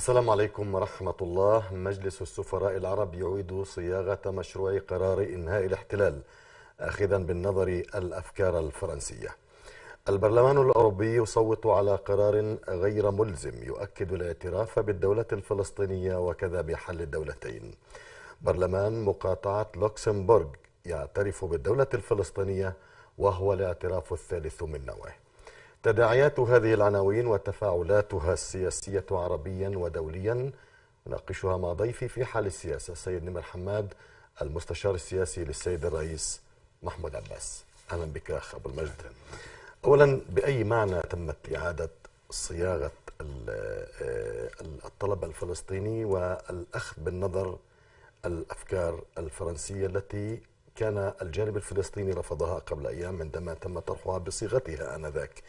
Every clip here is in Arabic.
السلام عليكم ورحمة الله. مجلس السفراء العرب يعيد صياغة مشروع قرار إنهاء الاحتلال آخذا بالنظر الأفكار الفرنسية. البرلمان الأوروبي يصوت على قرار غير ملزم يؤكد الاعتراف بالدولة الفلسطينية وكذا بحل الدولتين. برلمان مقاطعة لوكسمبورغ يعترف بالدولة الفلسطينية وهو الاعتراف الثالث من نوعه. تداعيات هذه العناوين وتفاعلاتها السياسية عربيا ودوليا نناقشها مع ضيفي في حال السياسة السيد نمر حماد، المستشار السياسي للسيد الرئيس محمود عباس. أهلا بك أخ أبو المجد. أولا، بأي معنى تمت إعادة صياغة الطلب الفلسطيني والأخذ بالنظر الأفكار الفرنسية التي كان الجانب الفلسطيني رفضها قبل أيام عندما تم طرحها بصيغتها آنذاك؟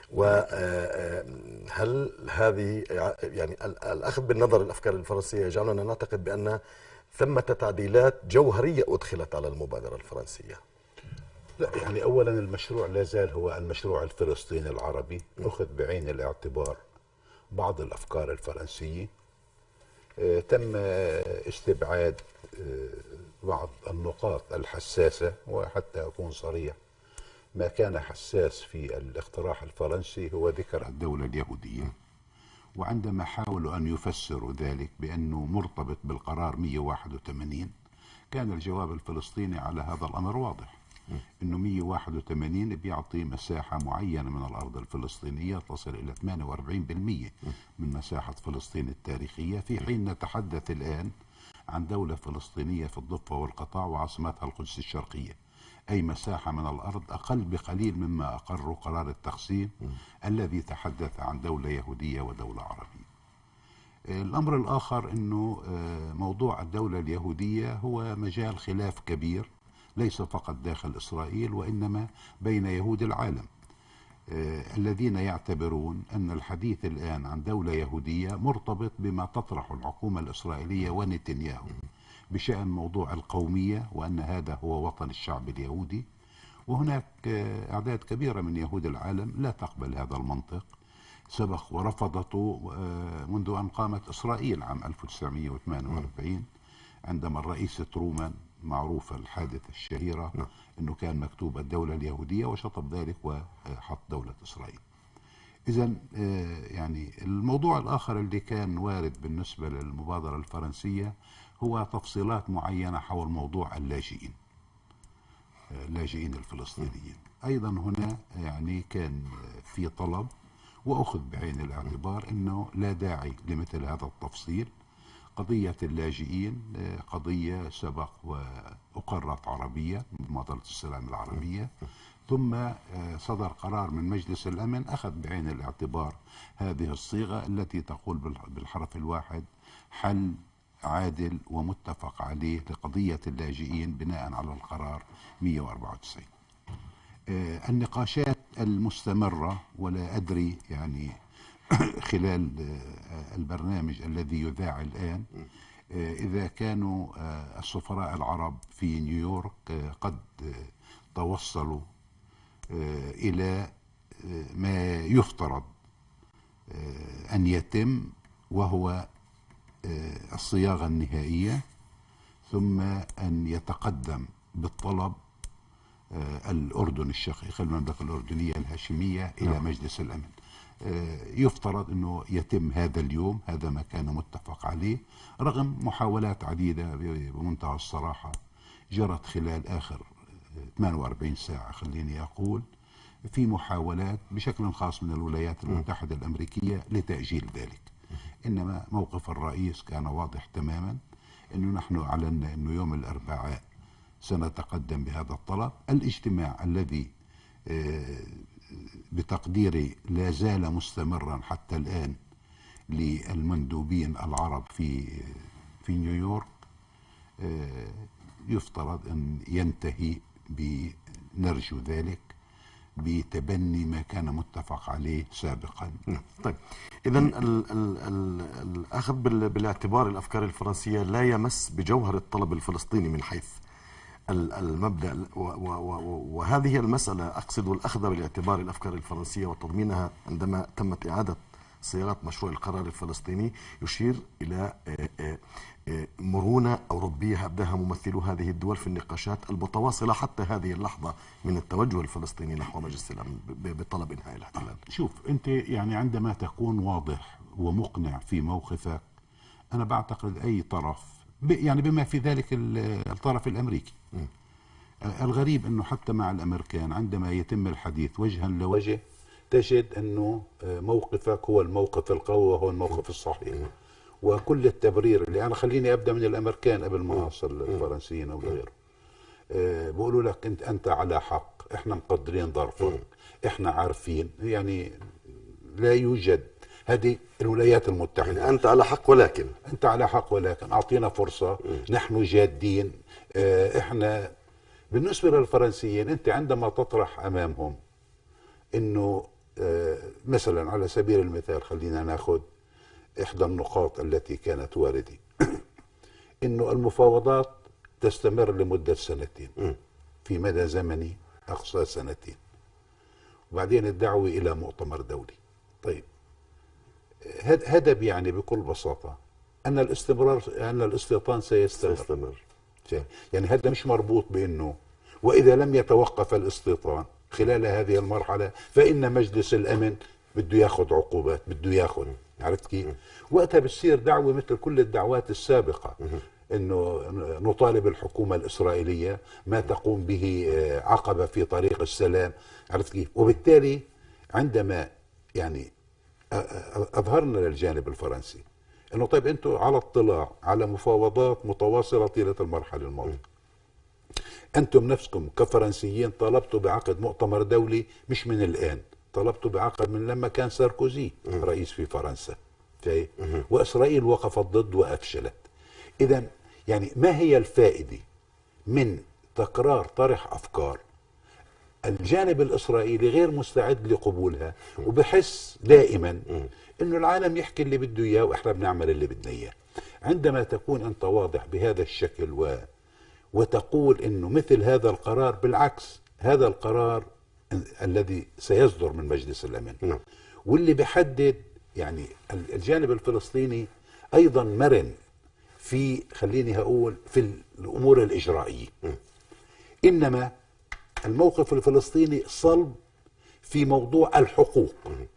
وهل هذه يعني الأخذ بالنظر الأفكار الفرنسية يجعلنا نعتقد بأن ثمة تعديلات جوهرية أدخلت على المبادرة الفرنسية؟ لا، يعني أولا المشروع لا زال هو المشروع الفلسطيني العربي، أخذ بعين الاعتبار بعض الأفكار الفرنسية. تم استبعاد بعض النقاط الحساسة، وحتى أكون صريح ما كان حساس في الاقتراح الفرنسي هو ذكر الدولة اليهودية، وعندما حاولوا أن يفسروا ذلك بأنه مرتبط بالقرار 181 كان الجواب الفلسطيني على هذا الأمر واضح، أنه 181 بيعطي مساحة معينة من الأرض الفلسطينية تصل إلى 48% من مساحة فلسطين التاريخية، في حين نتحدث الآن عن دولة فلسطينية في الضفة والقطاع وعاصمتها القدس الشرقية، أي مساحة من الأرض أقل بقليل مما أقر قرار التقسيم الذي تحدث عن دولة يهودية ودولة عربية. الأمر الآخر أنه موضوع الدولة اليهودية هو مجال خلاف كبير، ليس فقط داخل إسرائيل وإنما بين يهود العالم الذين يعتبرون أن الحديث الآن عن دولة يهودية مرتبط بما تطرح الحكومة الإسرائيلية ونتنياهو بشأن موضوع القومية، وأن هذا هو وطن الشعب اليهودي. وهناك أعداد كبيرة من يهود العالم لا تقبل هذا المنطق، سبق ورفضته منذ أن قامت إسرائيل عام 1948 عندما الرئيس ترومان، معروفة الحادثة الشهيرة أنه كان مكتوب الدولة اليهودية وشطب ذلك وحط دولة إسرائيل. إذن يعني الموضوع الآخر اللي كان وارد بالنسبة للمبادرة الفرنسية هو تفصيلات معينة حول موضوع اللاجئين الفلسطينيين. أيضا هنا يعني كان في طلب وأخذ بعين الاعتبار أنه لا داعي لمثل هذا التفصيل. قضية اللاجئين قضية سبق وأقرت عربيا بمبادرة السلام العربية، ثم صدر قرار من مجلس الأمن أخذ بعين الاعتبار هذه الصيغة التي تقول بالحرف الواحد حل عادل ومتفق عليه لقضية اللاجئين بناء على القرار 194. النقاشات المستمرة، ولا أدري يعني خلال البرنامج الذي يذاع الآن إذا كانوا السفراء العرب في نيويورك قد توصلوا إلى ما يفترض أن يتم، وهو الصياغة النهائية، ثم أن يتقدم بالطلب الأردن الشقيق المملكة الأردنية الهاشمية إلى مجلس الأمن. يفترض أنه يتم هذا اليوم، هذا ما كان متفق عليه، رغم محاولات عديدة بمنتهى الصراحة جرت خلال آخر 48 ساعة خليني أقول، في محاولات بشكل خاص من الولايات المتحدة الأمريكية لتأجيل ذلك. إنما موقف الرئيس كان واضح تماما، أنه نحن أعلنا أنه يوم الأربعاء سنتقدم بهذا الطلب. الاجتماع الذي بتقديري لا زال مستمرا حتى الآن للمندوبين العرب في نيويورك يفترض أن ينتهي نرجو ذلك بتبني ما كان متفق عليه سابقا. طيب، إذن الأخذ بالاعتبار الأفكار الفرنسية لا يمس بجوهر الطلب الفلسطيني من حيث المبدأ، وهذه المسألة أقصد الأخذ بالاعتبار الأفكار الفرنسية وتضمينها عندما تمت إعادة صياغة مشروع القرار الفلسطيني يشير إلى مرونة أوروبية أبداها ممثلو هذه الدول في النقاشات المتواصلة حتى هذه اللحظة من التوجه الفلسطيني نحو مجلس الأمن بطلب إنهاء الاحتلال. شوف أنت يعني عندما تكون واضح ومقنع في موقفك، أنا بعتقد أي طرف يعني بما في ذلك الطرف الأمريكي. الغريب أنه حتى مع الأمريكان عندما يتم الحديث وجها لوجه تجد أنه موقفك هو الموقف القوي وهو الموقف الصحيح. وكل التبرير اللي أنا خليني أبدأ من الأمريكان قبل ما أصل الفرنسيين أو غيره، بيقولوا لك أنت على حق، إحنا مقدرين ظرفك، إحنا عارفين، يعني لا يوجد هذه الولايات المتحدة. يعني أنت على حق ولكن أنت على حق ولكن أعطينا فرصة، نحن جادين. إحنا بالنسبة للفرنسيين أنت عندما تطرح أمامهم أنه مثلا على سبيل المثال خلينا ناخذ إحدى النقاط التي كانت واردة أنه المفاوضات تستمر لمدة 2 سنين في مدى زمني أقصى 2 سنين، وبعدين الدعوة إلى مؤتمر دولي. طيب هذا يعني بكل بساطة أن الاستيطان سيستمر. يعني هذا مش مربوط بأنه وإذا لم يتوقف الاستيطان خلال هذه المرحلة فإن مجلس الأمن بده ياخذ عقوبات، بده ياخذ، عرفت كيف؟ وقتها بتصير دعوة مثل كل الدعوات السابقة، انه نطالب الحكومة الإسرائيلية ما تقوم به عقبة في طريق السلام، عرفت كيف؟ وبالتالي عندما يعني أظهرنا للجانب الفرنسي انه طيب انتم على اطلاع على مفاوضات متواصلة طيلة المرحلة الماضية، انتم نفسكم كفرنسيين طالبتوا بعقد مؤتمر دولي مش من الآن، طلبتوا بعقد من لما كان ساركوزي رئيس في فرنسا، وإسرائيل وقفت ضد وأفشلت. إذا يعني ما هي الفائدة من تكرار طرح أفكار الجانب الإسرائيلي غير مستعد لقبولها، وبحس دائما إنه العالم يحكي اللي بده إياه وإحنا بنعمل اللي بدنا إياه. عندما تكون أنت واضح بهذا الشكل وتقول إنه مثل هذا القرار، بالعكس هذا القرار الذي سيصدر من مجلس الأمن واللي بيحدد، يعني الجانب الفلسطيني أيضا مرن في، خليني هقول، في الأمور الإجرائية، إنما الموقف الفلسطيني صلب في موضوع الحقوق.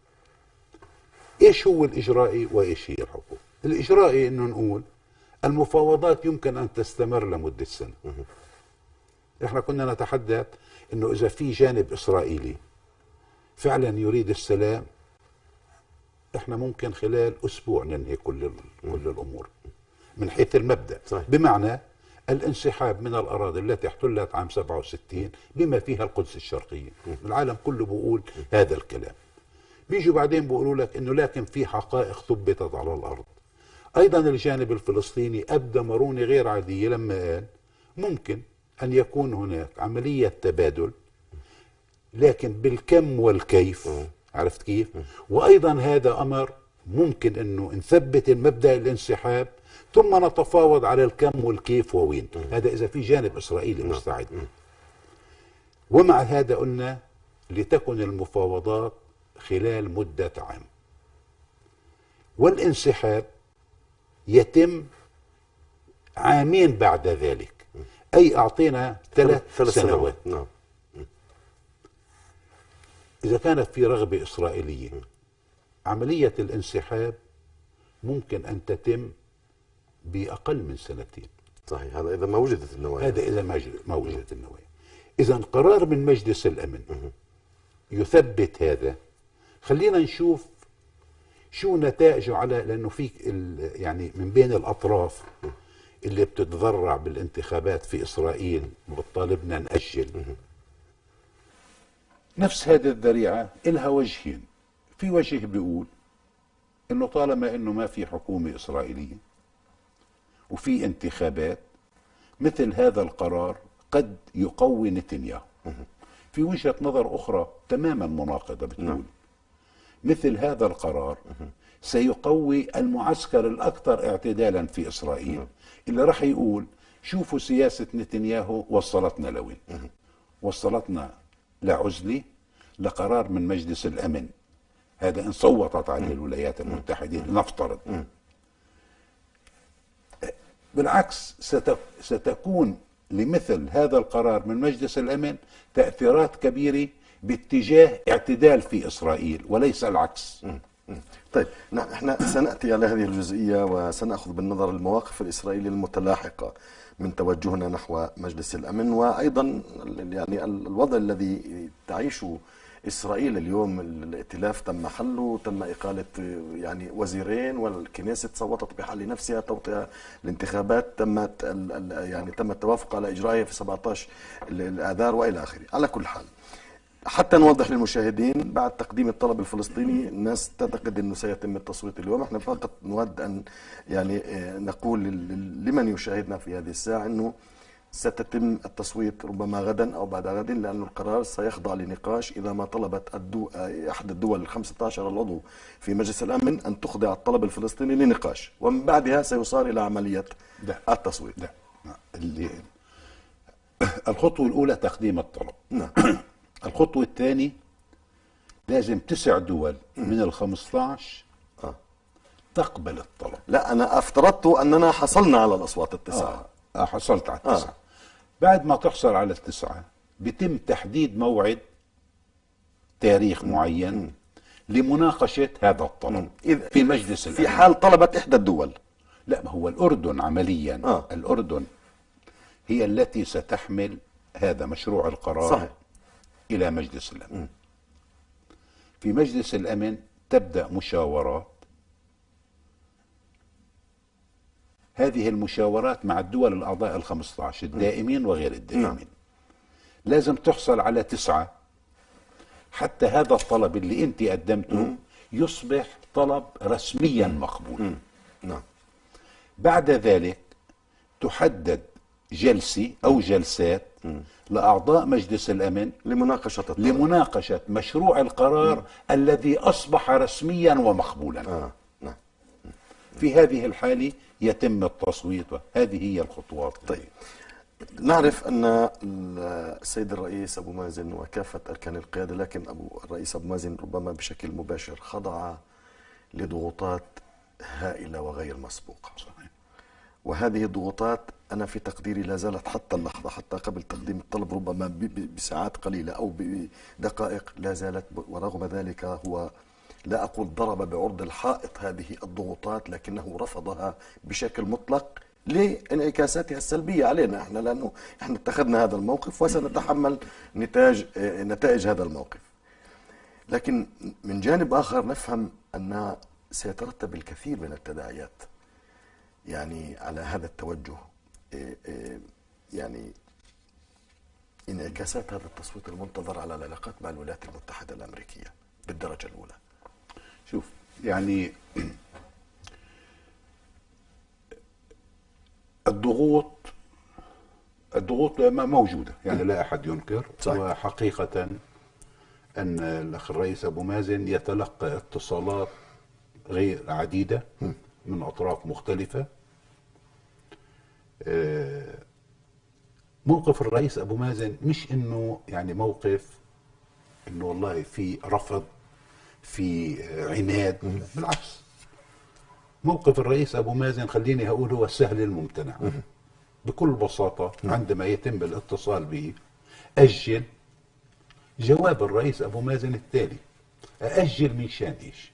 إيش هو الإجرائي وإيش هي الحقوق؟ الإجرائي إنه نقول المفاوضات يمكن أن تستمر لمدة 1 سنة. إحنا كنا نتحدث إنه إذا في جانب إسرائيلي فعلا يريد السلام، إحنا ممكن خلال أسبوع ننهي كل الأمور من حيث المبدأ. صحيح. بمعنى الانسحاب من الأراضي التي احتلت عام 67 بما فيها القدس الشرقية. العالم كله بيقول هذا الكلام. بيجوا بعدين بيقولوا لك إنه لكن في حقائق ثبتت على الأرض. أيضا الجانب الفلسطيني أبدى مرونة غير عادية لما قال ممكن أن يكون هناك عملية تبادل، لكن بالكم والكيف، عرفت كيف؟ وأيضا هذا أمر ممكن أنه نثبت المبدأ الانسحاب ثم نتفاوض على الكم والكيف ووين. هذا إذا في جانب إسرائيلي مستعد. ومع هذا قلنا لتكن المفاوضات خلال مدة عام، والانسحاب يتم 2 عام بعد ذلك، أي أعطينا 3 سنوات. إذا كانت في رغبة إسرائيلية عملية الانسحاب ممكن أن تتم بأقل من 2 سنين. صحيح، هذا إذا ما وجدت النوايا. هذا إذا ما وجدت النوايا. إذا قرار من مجلس الأمن يثبت هذا. خلينا نشوف شو نتائجه على، لأنه في يعني من بين الأطراف اللي بتتذرع بالانتخابات في إسرائيل وبتطالبنا نأجل. نفس هذه الذريعة إلها وجهين. في وجه بيقول إنه طالما إنه ما في حكومة إسرائيلية وفي انتخابات، مثل هذا القرار قد يقوي نتنياهو. في وجهة نظر أخرى تماما مناقضة بتقول مثل هذا القرار سيقوي المعسكر الأكثر اعتدالا في إسرائيل، اللي راح يقول شوفوا سياسة نتنياهو وصلتنا لوين. وصلتنا لعزلة، لقرار من مجلس الأمن هذا إن صوتت عليه الولايات المتحدة لنفترض. بالعكس ستكون لمثل هذا القرار من مجلس الأمن تأثيرات كبيرة باتجاه اعتدال في إسرائيل وليس العكس. طيب احنا سنأتي على هذه الجزئية وسنأخذ بالنظر المواقف الإسرائيلية المتلاحقة من توجهنا نحو مجلس الأمن، وأيضا يعني الوضع الذي تعيشه إسرائيل اليوم. الائتلاف تم حله، تم إقالة يعني وزيرين، والكنيسة صوتت بحل نفسها توطئة الانتخابات، تم التوافق على إجرائها في 17 الآذار وإلى آخره. على كل حال، حتى نوضح للمشاهدين، بعد تقديم الطلب الفلسطيني الناس تعتقد انه سيتم التصويت اليوم. احنا فقط نود ان يعني نقول لمن يشاهدنا في هذه الساعة انه ستتم التصويت ربما غدا او بعد غد، لأن القرار سيخضع لنقاش اذا ما طلبت احد الدول ال 15 العضو في مجلس الامن ان تخضع الطلب الفلسطيني لنقاش، ومن بعدها سيصار الى عملية التصويت. الخطوة الاولى تقديم الطلب. نعم. الخطوة الثانية لازم 9 دول من ال 15 تقبل الطلب. لا، أنا افترضت أننا حصلنا على الأصوات التسعة. حصلت على التسعة. بعد ما تحصل على التسعة بيتم تحديد موعد، تاريخ معين لمناقشة هذا الطلب في مجلس الأمن. في حال طلبت إحدى الدول. لا، ما هو الأردن عمليا الأردن هي التي ستحمل هذا مشروع القرار. صحيح. إلى مجلس الأمن. في مجلس الأمن تبدأ مشاورات. هذه المشاورات مع الدول الأعضاء ال 15 الدائمين وغير الدائمين. لازم تحصل على 9 حتى هذا الطلب اللي أنت قدمته يصبح طلب رسميا مقبول. بعد ذلك تحدد جلسة أو جلسات لأعضاء مجلس الأمن لمناقشة مشروع القرار الذي أصبح رسميا ومقبولا. في هذه الحالة يتم التصويت، وهذه هي الخطوات. طيب، نعرف أن السيد الرئيس أبو مازن وكافة أركان القيادة، لكن الرئيس أبو مازن ربما بشكل مباشر خضع لضغوطات هائلة وغير مسبوقة. وهذه الضغوطات أنا في تقديري لا زالت حتى اللحظة، حتى قبل تقديم الطلب ربما بساعات قليلة أو بدقائق، لا زالت. ورغم ذلك هو لا أقول ضرب بعرض الحائط هذه الضغوطات، لكنه رفضها بشكل مطلق لانعكاساتها السلبية علينا احنا، لأنه احنا اتخذنا هذا الموقف وسنتحمل نتائج هذا الموقف. لكن من جانب آخر نفهم أن سيترتب الكثير من التداعيات يعني على هذا التوجه، يعني انعكاسات هذا التصويت المنتظر على العلاقات مع الولايات المتحدة الأمريكية بالدرجة الأولى. شوف، يعني الضغوط موجودة، يعني لا أحد ينكر. وحقيقة أن الأخ الرئيس أبو مازن يتلقى اتصالات غير عديدة من أطراف مختلفة. موقف الرئيس أبو مازن مش إنه يعني موقف إنه والله في رفض، في عناد. بالعكس، موقف الرئيس أبو مازن خليني أقول هو السهل الممتنع. بكل بساطة عندما يتم الاتصال به أجل. جواب الرئيس أبو مازن التالي: أأجل من شان إيش؟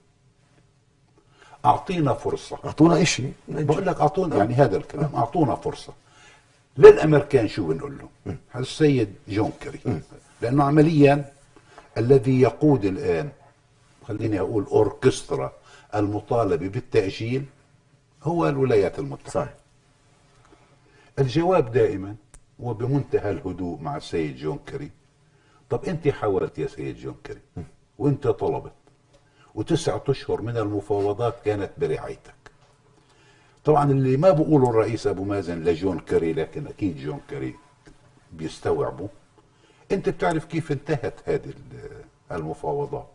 أعطينا فرصة. أعطونا إيش؟ بقول لك أعطونا، يعني هذا الكلام، أعطونا فرصة. للأمريكان شو بنقول له؟ السيد جون كيري، لأنه عمليا الذي يقود الآن، خليني أقول أوركسترا المطالبة بالتأجيل، هو الولايات المتحدة. صحيح. الجواب دائما وبمنتهى الهدوء مع السيد جون كيري: طب أنت حاولت يا سيد جون كيري، وأنت طلبت، و9 أشهر من المفاوضات كانت برعايتك. طبعا اللي ما بقوله الرئيس أبو مازن لجون كيري، لكن أكيد جون كيري بيستوعبوا: أنت بتعرف كيف انتهت هذه المفاوضات،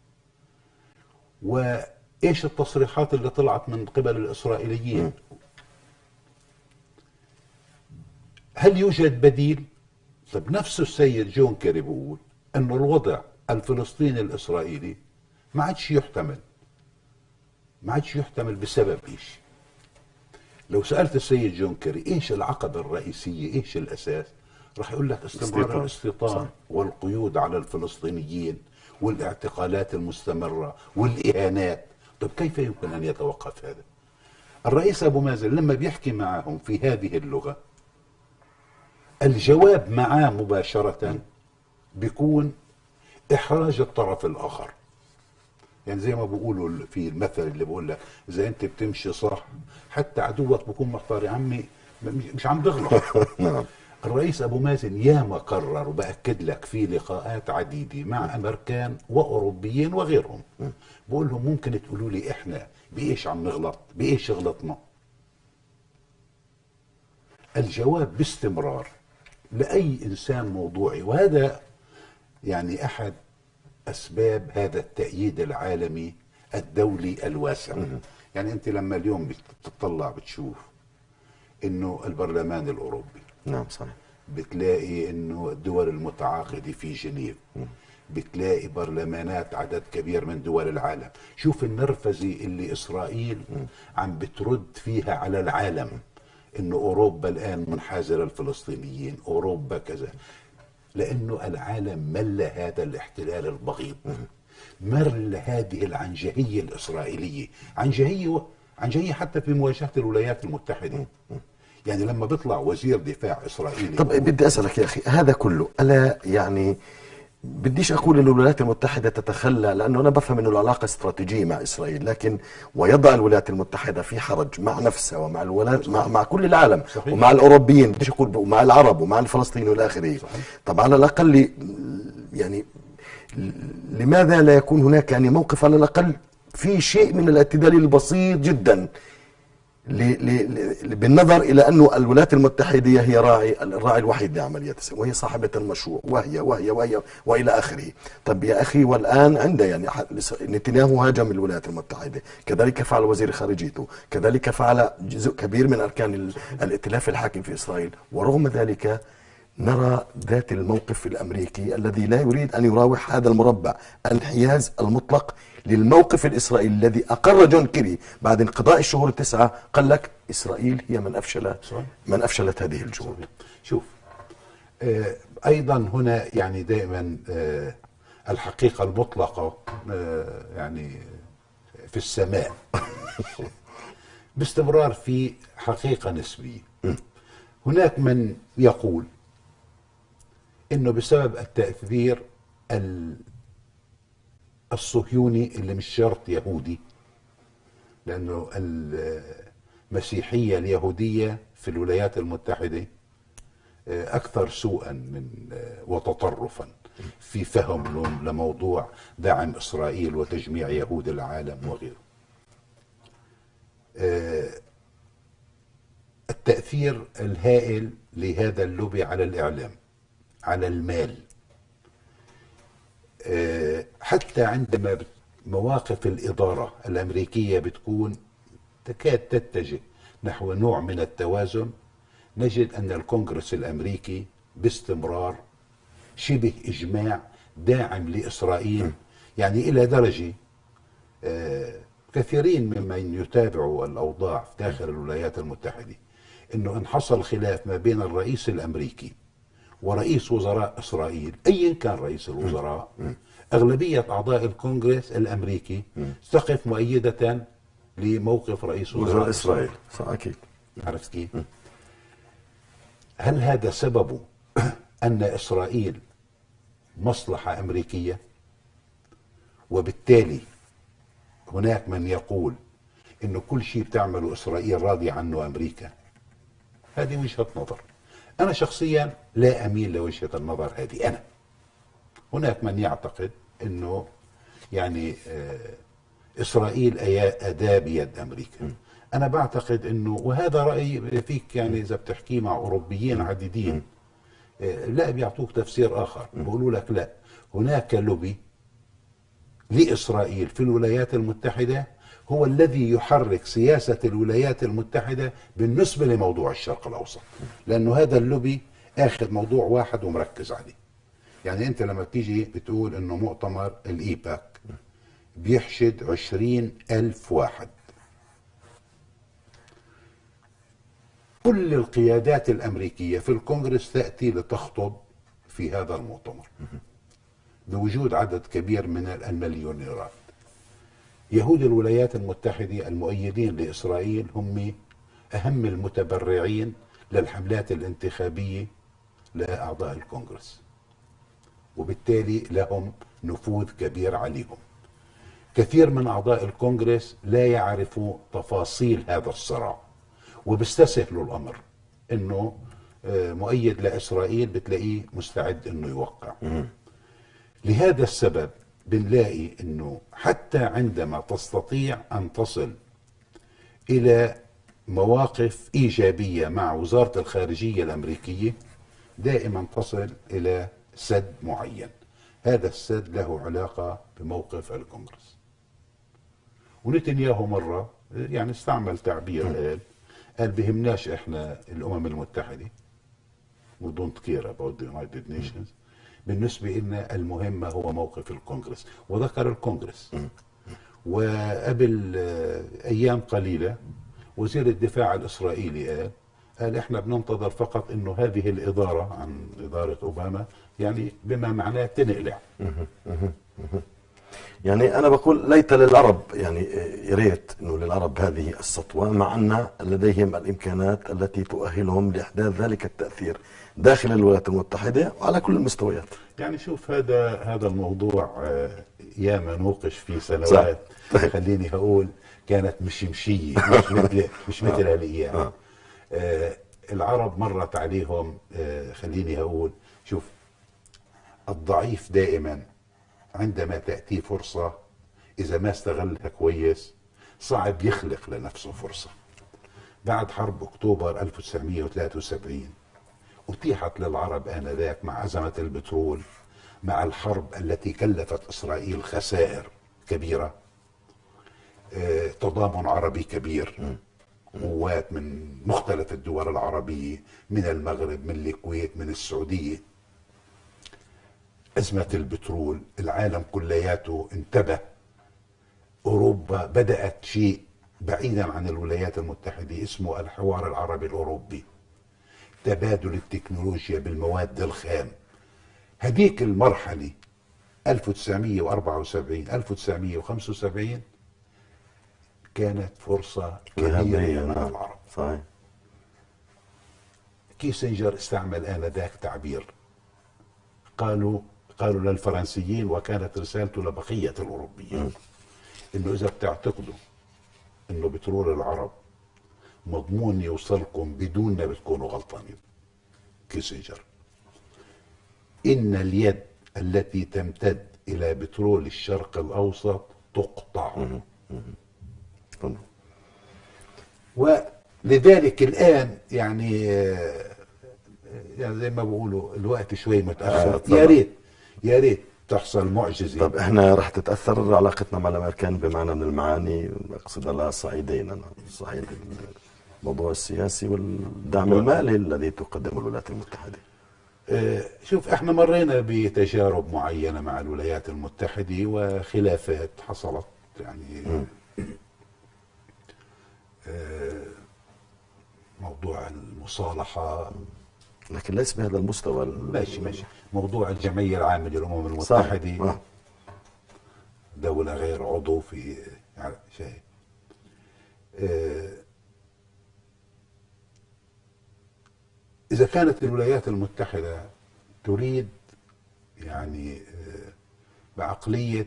وإيش التصريحات اللي طلعت من قبل الإسرائيليين. هل يوجد بديل؟ طيب نفس السيد جون كيري بيقول أنه الوضع الفلسطيني الإسرائيلي ما عادش يحتمل. ما عادش يحتمل بسبب ايش؟ لو سألت السيد جون كيري ايش العقبة الرئيسية، ايش الاساس، راح يقول لك استمرار الاستيطان والقيود على الفلسطينيين والاعتقالات المستمرة والإهانات. طب كيف يمكن أن يتوقف هذا؟ الرئيس أبو مازن لما بيحكي معهم في هذه اللغة، الجواب معاه مباشرة بيكون إحراج الطرف الآخر. يعني زي ما بيقولوا في المثل اللي بيقول لك إذا أنت بتمشي صح حتى عدوك بيكون محتار، يا عمي مش عم بغلط. الرئيس أبو مازن ياما قرر، وبأكد لك في لقاءات عديدة مع أمريكان وأوروبيين وغيرهم، بقول لهم ممكن تقولوا لي إحنا بإيش عم نغلط، بإيش غلطنا؟ الجواب باستمرار لأي إنسان موضوعي، وهذا يعني أحد أسباب هذا التأييد العالمي الدولي الواسع. يعني أنت لما اليوم بتطلع بتشوف إنه البرلمان الأوروبي، نعم صحيح، بتلاقي إنه الدول المتعاقدة في جنيف، بتلاقي برلمانات عدد كبير من دول العالم. شوف النرفزة اللي إسرائيل عم بترد فيها على العالم، إنه أوروبا الآن منحازة للفلسطينيين، أوروبا كذا، لأنه العالم مل هذا الاحتلال البغيض، مل هذه العنجهية الإسرائيلية، عنجهية حتى في مواجهة الولايات المتحدة. يعني لما بيطلع وزير دفاع إسرائيلي، طب بدي أسألك يا أخي، هذا كله ألا يعني بديش أقول أن الولايات المتحدة تتخلى، لأنه أنا بفهم أنه العلاقة استراتيجية مع إسرائيل، لكن ويضع الولايات المتحدة في حرج مع نفسها ومع الولايات مع كل العالم، صحيح، ومع الأوروبيين، بديش أقول، ومع العرب ومع الفلسطينيين والآخرين. طب على الأقل يعني لماذا لا يكون هناك يعني موقف على الأقل في شيء من الاعتدال البسيط جدا بالنظر إلى أن الولايات المتحدة هي الراعي الوحيد لعملية السلام، وهي صاحبة المشروع، وهي وإلى آخره. طب يا أخي، والآن عند يعني نتنياهو هاجم الولايات المتحدة، كذلك فعل وزير خارجيته، كذلك فعل جزء كبير من أركان الائتلاف الحاكم في إسرائيل، ورغم ذلك نرى ذات الموقف الأمريكي الذي لا يريد أن يراوح هذا المربع، الانحياز المطلق للموقف الإسرائيلي الذي أقر جون كيري بعد انقضاء الشهور 9، قال لك إسرائيل هي من أفشلت هذه الجهود. شوف، أيضا هنا يعني دائما الحقيقة المطلقة يعني في السماء باستمرار في حقيقة نسبية. هناك من يقول انه بسبب التأثير الصهيوني اللي مش شرط يهودي، لانه المسيحية اليهودية في الولايات المتحدة اكثر سوءا من وتطرفا في فهم لموضوع دعم اسرائيل وتجميع يهود العالم وغيره. التأثير الهائل لهذا اللوبي على الإعلام، على المال، حتى عندما مواقف الإدارة الأمريكية بتكون تكاد تتجه نحو نوع من التوازن، نجد أن الكونغرس الأمريكي باستمرار شبه إجماع داعم لإسرائيل. يعني إلى درجة كثيرين ممن يتابعوا الأوضاع في داخل الولايات المتحدة انه ان حصل خلاف ما بين الرئيس الامريكي ورئيس وزراء اسرائيل، ايا كان رئيس الوزراء، اغلبيه اعضاء الكونغرس الامريكي تقف مؤيده لموقف رئيس وزراء اسرائيل. صح، اكيد. عرفت كيف؟ هل هذا سببه ان اسرائيل مصلحه امريكيه؟ وبالتالي هناك من يقول انه كل شيء بتعمله اسرائيل راضي عنه امريكا. هذه وجهة نظر. أنا شخصيا لا أميل لوجهة النظر هذه. أنا هناك من يعتقد أنه يعني إسرائيل أداة بيد أمريكا. أنا بعتقد أنه، وهذا رأي فيك يعني إذا بتحكي مع أوروبيين عديدين لا بيعطوك تفسير آخر، بيقولوا لك لا، هناك لوبي لإسرائيل في الولايات المتحدة هو الذي يحرك سياسة الولايات المتحدة بالنسبة لموضوع الشرق الأوسط، لأنه هذا اللوبي آخذ موضوع واحد ومركز عليه. يعني أنت لما بتيجي بتقول أنه مؤتمر الإيباك بيحشد 20,000 واحد. كل القيادات الأمريكية في الكونغرس تأتي لتخطب في هذا المؤتمر بوجود عدد كبير من المليونيرات. يهود الولايات المتحدة المؤيدين لإسرائيل هم أهم المتبرعين للحملات الانتخابية لأعضاء الكونغرس، وبالتالي لهم نفوذ كبير عليهم. كثير من أعضاء الكونغرس لا يعرفوا تفاصيل هذا الصراع، وبيستسهلوا الأمر إنه مؤيد لإسرائيل بتلاقيه مستعد إنه يوقع. لهذا السبب بنلاقي إنه حتى عندما تستطيع أن تصل إلى مواقف إيجابية مع وزارة الخارجية الأمريكية، دائما تصل إلى سد معين. هذا السد له علاقة بموقف الكونغرس. ونتنياهو مرة يعني استعمل تعبير، قال بهمناش احنا الأمم المتحدة we don't care about the United Nations، بالنسبة لنا المهم هو موقف الكونغرس، وذكر الكونغرس. وقبل أيام قليلة وزير الدفاع الإسرائيلي قال احنا بننتظر فقط انه هذه الإدارة عن إدارة أوباما يعني بما معناه تنقلع. يعني أنا بقول ليت للعرب، يعني يا ريت أنه للعرب هذه السطوة، مع أن لديهم الإمكانات التي تؤهلهم لإحداث ذلك التأثير داخل الولايات المتحدة وعلى كل المستويات. يعني شوف هذا الموضوع ياما نوقش فيه سنوات. خليني هقول كانت مشية مش مثل هالأيام. العرب مرت عليهم، خليني هقول شوف، الضعيف دائما عندما تأتي فرصة إذا ما استغلها كويس صعب يخلق لنفسه فرصة. بعد حرب أكتوبر 1973 أتيحت للعرب آنذاك مع أزمة البترول، مع الحرب التي كلفت إسرائيل خسائر كبيرة، تضامن عربي كبير، قوات من مختلف الدول العربية، من المغرب، من الكويت، من السعودية. أزمة البترول العالم كلياته انتبه. أوروبا بدأت شيء بعيدا عن الولايات المتحدة اسمه الحوار العربي الأوروبي، تبادل التكنولوجيا بالمواد الخام. هذيك المرحلة 1974 1975 كانت فرصة كبيرة للعرب. صحيح. كيسنجر استعمل آنذاك تعبير، قالوا للفرنسيين، وكانت رسالته لبقية الأوروبيين، إنه إذا بتعتقدوا إنه بترول العرب مضمون يوصلكم بدوننا بتكونوا غلطانين. كيسنجر، إن اليد التي تمتد إلى بترول الشرق الأوسط تقطع. ولذلك الآن يعني زي ما بقولوا الوقت شوي متأخر. يا ريت تحصل معجزة. طب احنا رح تتأثر علاقتنا مع الأمريكان بمعنى من المعاني، أقصد على صعيدين، أنا صعيد الموضوع السياسي والدعم المالي الذي تقدمه الولايات المتحدة. شوف، احنا مرينا بتجارب معينة مع الولايات المتحدة وخلافات حصلت، يعني موضوع المصالحة، لكن ليس بهذا المستوى. ماشي موضوع الجمعية العامة للأمم المتحدة، دولة غير عضو في شيء. إذا كانت الولايات المتحدة تريد يعني بعقلية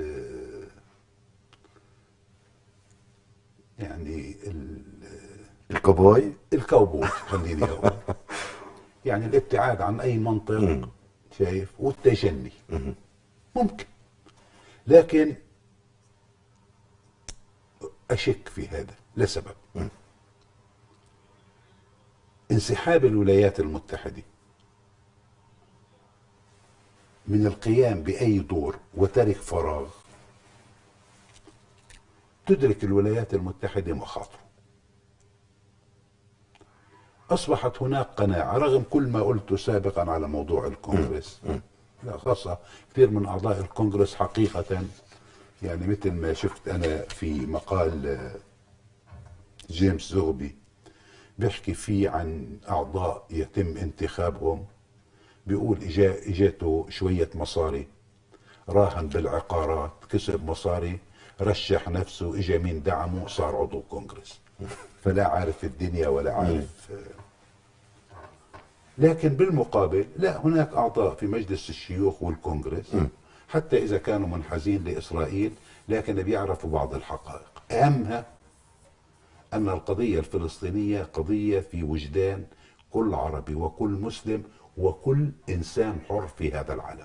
يعني الكوبوي خليني أقول يعني الابتعاد عن أي منطق، شايف، والتجني ممكن، لكن أشك في هذا لسبب. انسحاب الولايات المتحدة من القيام بأي دور وترك فراغ، تدرك الولايات المتحدة مخاطره. أصبحت هناك قناعة، رغم كل ما قلته سابقا على موضوع الكونغرس، لا خاصة كثير من أعضاء الكونغرس حقيقة يعني مثل ما شفت أنا في مقال جيمس زغبي بيحكي فيه عن أعضاء يتم انتخابهم، بيقول إجاته شوية مصاري، راهن بالعقارات، كسب مصاري، رشح نفسه، إجا مين دعمه، صار عضو كونغرس. فلا عارف الدنيا ولا عارف. لكن بالمقابل لا، هناك أعضاء في مجلس الشيوخ والكونغرس حتى إذا كانوا منحازين لإسرائيل لكن بيعرفوا بعض الحقائق، أهمها أن القضية الفلسطينية قضية في وجدان كل عربي وكل مسلم وكل إنسان حر في هذا العالم.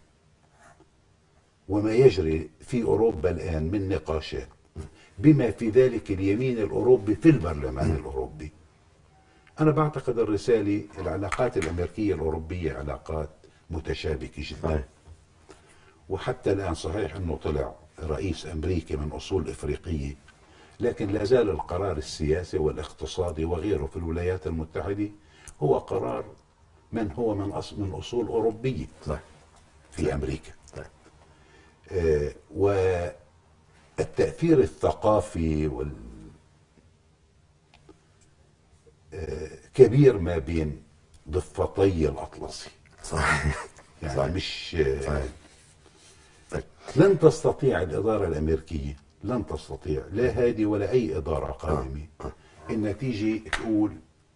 وما يجري في أوروبا الآن من نقاشات بما في ذلك اليمين الأوروبي في البرلمان الأوروبي، أنا بعتقد الرسالة العلاقات الأمريكية الأوروبية علاقات متشابكة جدا. وحتى الآن صحيح أنه طلع رئيس أمريكي من أصول إفريقية، لكن لا زال القرار السياسي والاقتصادي وغيره في الولايات المتحدة هو قرار من هو من أصول أوروبية في أمريكا. والتأثير الثقافي كبير ما بين ضفتي الأطلسي. صحيح. يعني صحيح. مش صحيح. لن تستطيع الإدارة الأمريكية، لن تستطيع لا هذه ولا أي إدارة قادمة إن تيجي تقول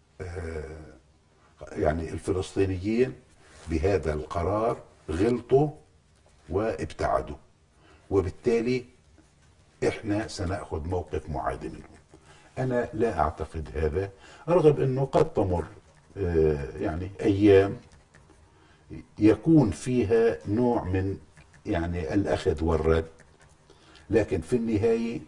يعني الفلسطينيين بهذا القرار غلطوا وابتعدوا وبالتالي إحنا سنأخذ موقف معادي منهم. أنا لا أعتقد هذا، رغم أنه قد تمر يعني أيام يكون فيها نوع من يعني الأخذ والرد، لكن في النهاية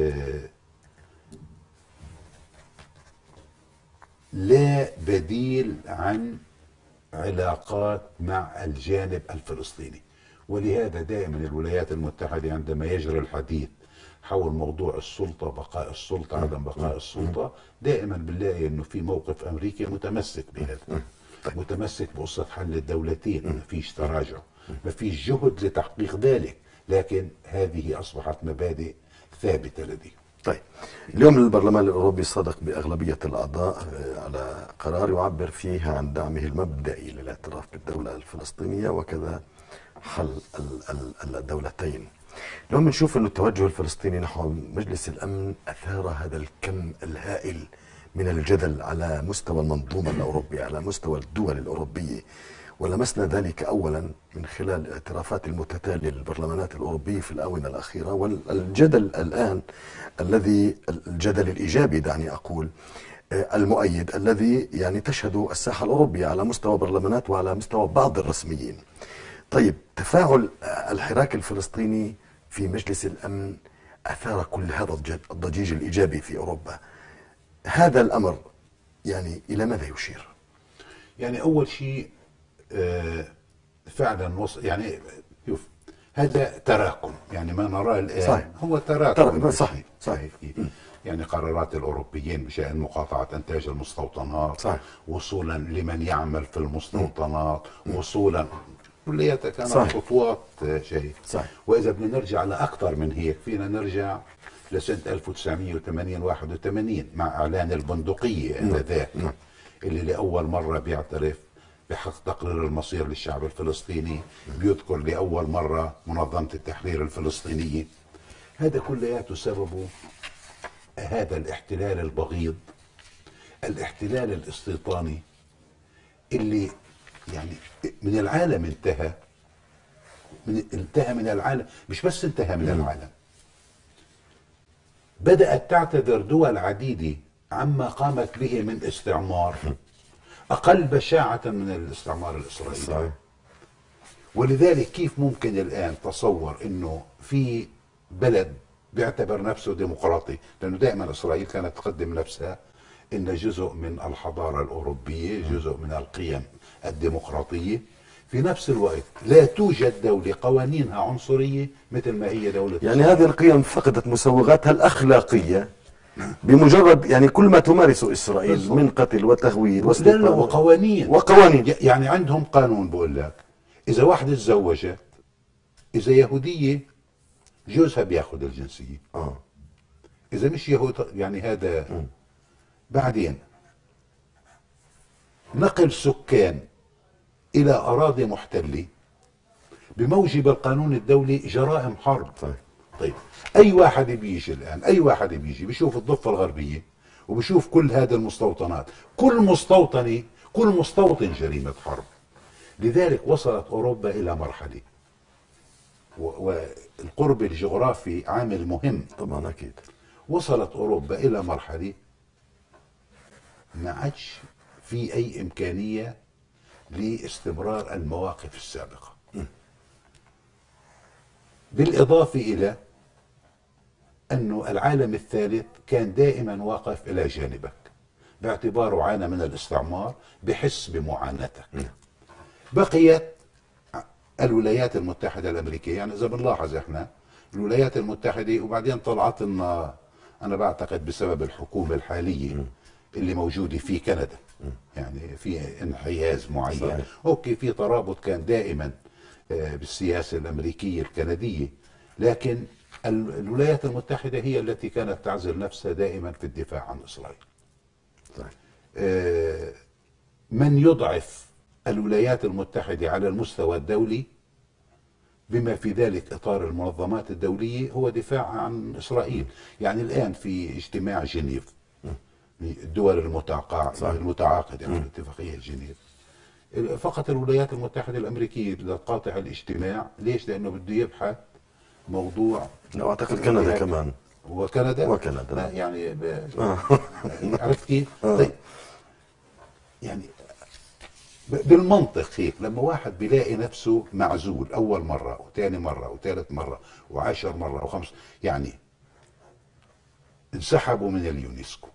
لا بديل عن علاقات مع الجانب الفلسطيني. ولهذا دائما الولايات المتحدة عندما يجري الحديث حول موضوع السلطة، بقاء السلطة، عدم بقاء السلطة، دائما بنلاقي انه في موقف امريكي متمسك بهذا، متمسك بقصة حل الدولتين، ما فيش تراجع، ما فيش جهد لتحقيق ذلك، لكن هذه اصبحت مبادئ ثابتة لديه. طيب، اليوم البرلمان الأوروبي صدق بأغلبية الأعضاء على قرار يعبر فيه عن دعمه المبدئي للاعتراف بالدولة الفلسطينية وكذا حل الدولتين. اليوم بنشوف أن التوجه الفلسطيني نحو مجلس الأمن أثار هذا الكم الهائل من الجدل على مستوى المنظومة الأوروبية، على مستوى الدول الأوروبية، ولمسنا ذلك أولا من خلال الاعترافات المتتالية للبرلمانات الأوروبية في الآونة الأخيرة، والجدل الآن الجدل الإيجابي دعني أقول المؤيد الذي يعني تشهد الساحة الأوروبية على مستوى برلمانات وعلى مستوى بعض الرسميين. طيب، تفاعل الحراك الفلسطيني في مجلس الأمن أثار كل هذا الضجيج الإيجابي في أوروبا. هذا الأمر يعني إلى ماذا يشير؟ يعني أول شيء فعلا يعني شوف، هذا تراكم، يعني ما نراه الآن صحيح. هو تراكم. صحيح. صحيح. يعني قرارات الأوروبيين بشأن مقاطعة إنتاج المستوطنات، صحيح. وصولا لمن يعمل في المستوطنات، وصولا كلياتها كانت خطوات شيء. وإذا بدنا نرجع لأكثر من هيك فينا نرجع لسنة 1980-81 مع إعلان البندقية آنذاك، اللي لأول مرة بيعترف بحق تقرير المصير للشعب الفلسطيني، بيذكر لأول مرة منظمة التحرير الفلسطينية. هذا كلياته سببه هذا الاحتلال البغيض، الاحتلال الاستيطاني اللي يعني من العالم انتهى من العالم، مش بس انتهى من العالم، بدأت تعتذر دول عديدة عما قامت به من استعمار أقل بشاعة من الاستعمار الإسرائيلي. ولذلك كيف ممكن الآن تصور أنه في بلد بيعتبر نفسه ديمقراطي، لأنه دائما إسرائيل كانت تقدم نفسها إن جزء من الحضارة الأوروبية، جزء من القيم الديمقراطية، في نفس الوقت لا توجد دولة قوانينها عنصرية مثل ما هي دولة يعني إسرائيل. هذه القيم فقدت مسوغاتها الأخلاقية بمجرد يعني كل ما تمارسه إسرائيل من قتل وتهويد واستيطان وقوانين. يعني عندهم قانون بقول لك إذا واحدة تزوجت، إذا يهودية جوزها بياخذ الجنسيه. اذا مش يهود يعني هذا. بعدين نقل سكان الى اراضي محتله بموجب القانون الدولي جرائم حرب. طيب اي واحد بيجي الان، اي واحد بيجي بيشوف الضفه الغربيه وبشوف كل هذه المستوطنات، كل مستوطن جريمه حرب. لذلك وصلت اوروبا الى مرحله، والقرب الجغرافي عامل مهم طبعا اكيد. وصلت اوروبا الى مرحله ما عادش في اي امكانيه لاستمرار المواقف السابقه. بالاضافه الى انه العالم الثالث كان دائما واقف الى جانبك باعتباره عانى من الاستعمار، بحس بمعاناتك. بقيت الولايات المتحده الامريكيه، يعني اذا بنلاحظ احنا الولايات المتحده، وبعدين طلعت لنا انا بعتقد بسبب الحكومه الحاليه اللي موجوده في كندا، يعني في انحياز معين. صحيح. اوكي، في ترابط كان دائما بالسياسه الامريكيه الكنديه، لكن الولايات المتحده هي التي كانت تعزل نفسها دائما في الدفاع عن اسرائيل. صحيح. من يضعف الولايات المتحده على المستوى الدولي بما في ذلك اطار المنظمات الدوليه هو دفاع عن اسرائيل. يعني الان في اجتماع جنيف، الدول المتعاقده على اتفاقيه جنيف، فقط الولايات المتحده الامريكيه لتقاطع الاجتماع. ليش؟ لانه بده يبحث موضوع. اعتقد كندا كمان. وكندا لا يعني عرفت كيف؟ طيب يعني بالمنطق هيك لما واحد بيلاقي نفسه معزول اول مره وثاني مره وثالث مره وعاشر مره وخمس، يعني انسحبوا من اليونسكو.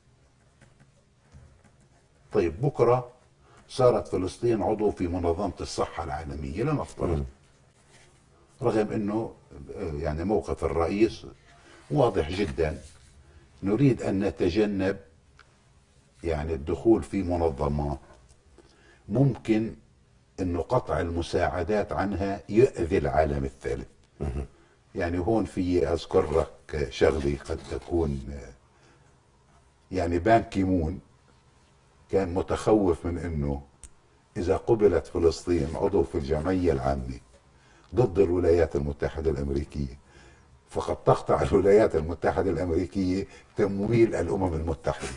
طيب بكره صارت فلسطين عضو في منظمه الصحه العالميه لنفترض، رغم انه يعني موقف الرئيس واضح جدا، نريد ان نتجنب يعني الدخول في منظمات ممكن انه قطع المساعدات عنها يؤذي العالم الثالث. يعني هون في اذكر لك شغله قد تكون، يعني بان كيمون كان متخوف من انه اذا قبلت فلسطين عضو في الجمعيه العامه ضد الولايات المتحده الامريكيه، فقد تقطع الولايات المتحده الامريكيه تمويل الامم المتحده.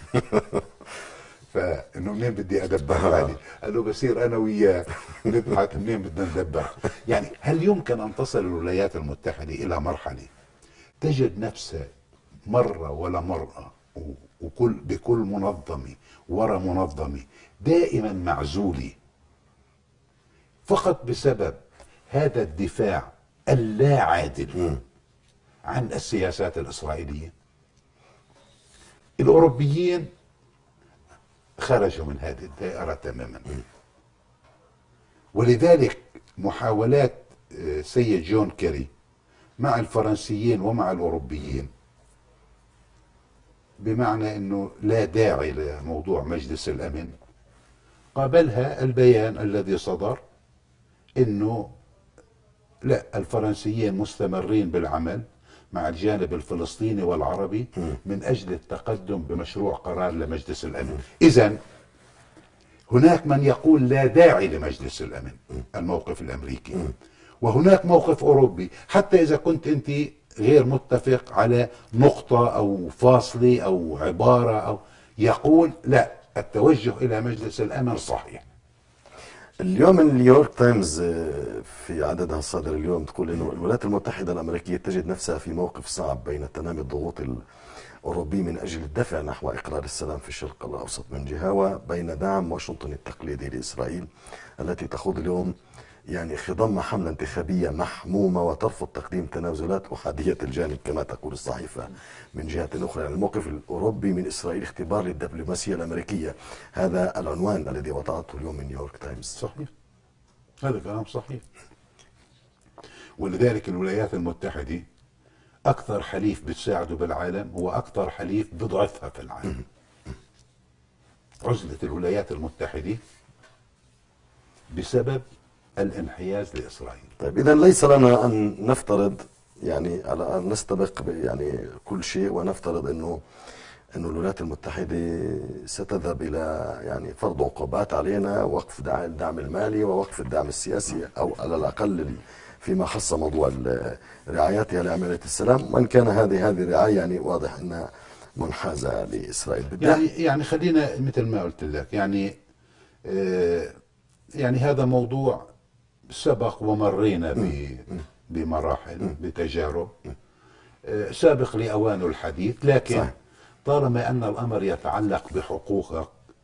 فانه منين بدي ادبر حالي؟ قال له بصير انا وياه نبحث منين بدنا ندبر. يعني هل يمكن ان تصل الولايات المتحده الى مرحله تجد نفسها مره ولا مره بكل منظمه ورا منظمه دائما معزوله فقط بسبب هذا الدفاع اللا عادل عن السياسات الإسرائيلية؟ الأوروبيين خرجوا من هذه الدائرة تماما، ولذلك محاولات سيد جون كيري مع الفرنسيين ومع الأوروبيين بمعنى أنه لا داعي لموضوع مجلس الأمن، قابلها البيان الذي صدر أنه لا، الفرنسيين مستمرين بالعمل مع الجانب الفلسطيني والعربي من أجل التقدم بمشروع قرار لمجلس الأمن. إذن هناك من يقول لا داعي لمجلس الأمن، الموقف الأمريكي، وهناك موقف أوروبي. حتى إذا كنت أنت غير متفق على نقطة أو فاصلة أو عبارة أو يقول لا، التوجه إلى مجلس الأمن صحيح. اليوم النيويورك تايمز في عددها الصادر اليوم تقول انه الولايات المتحده الامريكيه تجد نفسها في موقف صعب بين تنامي الضغوط الاوروبي من اجل الدفع نحو اقرار السلام في الشرق الاوسط من جهه، وبين دعم واشنطن التقليدي لاسرائيل التي تخوض اليوم يعني خضم حملة انتخابية محمومة وترفض تقديم تنازلات أحادية الجانب كما تقول الصحيفة. من جهة أخرى يعني الموقف الأوروبي من إسرائيل اختبار للدبلوماسية الأمريكية، هذا العنوان الذي وضعته اليوم من نيويورك تايمز. صحيح، هذا كلام صحيح. ولذلك الولايات المتحدة أكثر حليف بتساعده بالعالم هو أكثر حليف بضعفها في العالم. عزلة الولايات المتحدة بسبب الانحياز لإسرائيل. طيب إذا ليس لنا أن نفترض يعني على أن نستبق يعني كل شيء ونفترض انه الولايات المتحده ستذهب الى يعني فرض عقوبات علينا، وقف الدعم المالي ووقف الدعم السياسي، او على الاقل فيما خص موضوع رعايتها لعمليه السلام، وان كان هذه الرعايه يعني واضح انها منحازه لاسرائيل. يعني خلينا مثل ما قلت لك، يعني هذا موضوع سبق ومرينا بمراحل، بتجارب، سابق لأوان الحديث، لكن صحيح. طالما أن الأمر يتعلق بحقوقك،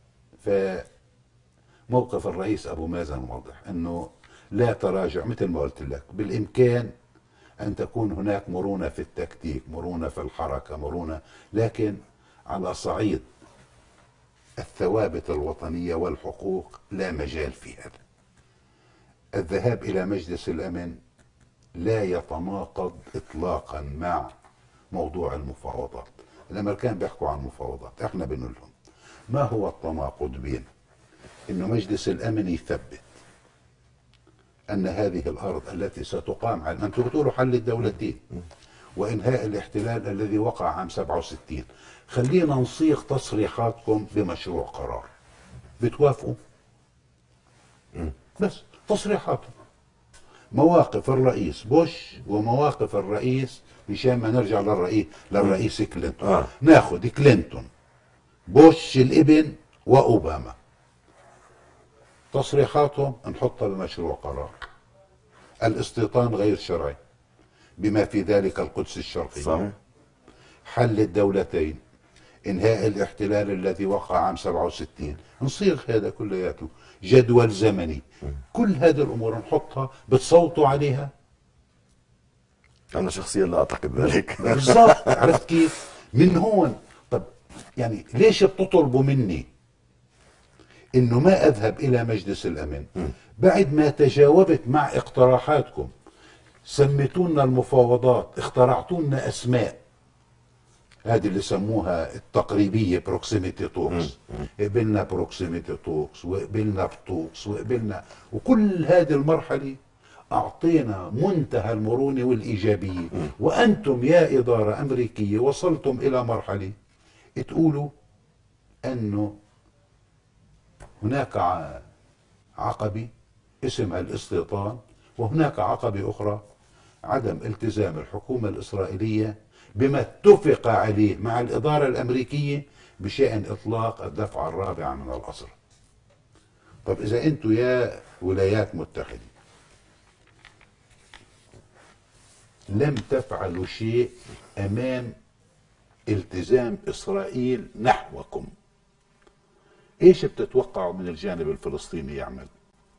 فموقف الرئيس أبو مازن واضح أنه لا تراجع. مثل ما قلت لك، بالإمكان أن تكون هناك مرونة في التكتيك، مرونة في الحركة، مرونة، لكن على صعيد الثوابت الوطنية والحقوق لا مجال في هذا. الذهاب إلى مجلس الأمن لا يتناقض إطلاقا مع موضوع المفاوضات. الأمريكان بيحكوا عن مفاوضات، احنا بنقول لهم ما هو التناقض بين إنه مجلس الأمن يثبت أن هذه الأرض التي ستقام على، أنتم بتقولوا حل الدولتين وإنهاء الاحتلال الذي وقع عام 67، خلينا نصيغ تصريحاتكم بمشروع قرار، بتوافقوا؟ بس تصريحاتهم، مواقف الرئيس بوش ومواقف الرئيس، مشان ما نرجع للرئيس كلينتون. ناخذ كلينتون، بوش الابن، وأوباما، تصريحاتهم نحطها بمشروع قرار. الاستيطان غير شرعي بما في ذلك القدس الشرقية، صحيح. حل الدولتين، انهاء الاحتلال الذي وقع عام 67، نصيغ هذا كلياته، جدول زمني، كل هذه الامور نحطها. بتصوتوا عليها؟ انا شخصيا لا اعتقد ذلك. بالضبط. عرفت كيف؟ من هون طب يعني ليش بتطلبوا مني انه ما اذهب الى مجلس الامن بعد ما تجاوبت مع اقتراحاتكم؟ سميتونا المفاوضات، اخترعتوا لنا اسماء، هذه اللي سموها التقريبيه، بروكسيميتي توكس، قبلنا بروكسيميتي توكس، وقبلنا بتوكس، وقبلنا، وكل هذه المرحله اعطينا منتهى المرونه والايجابيه، وانتم يا اداره امريكيه وصلتم الى مرحله تقولوا انه هناك عقبه اسمها الاستيطان، وهناك عقبه اخرى عدم التزام الحكومه الاسرائيليه بما اتفق عليه مع الإدارة الأمريكية بشأن إطلاق الدفعة الرابعة من الأسرى. طب إذا أنتم يا ولايات متحدة لم تفعلوا شيء أمام التزام إسرائيل نحوكم، إيش بتتوقعوا من الجانب الفلسطيني يعمل؟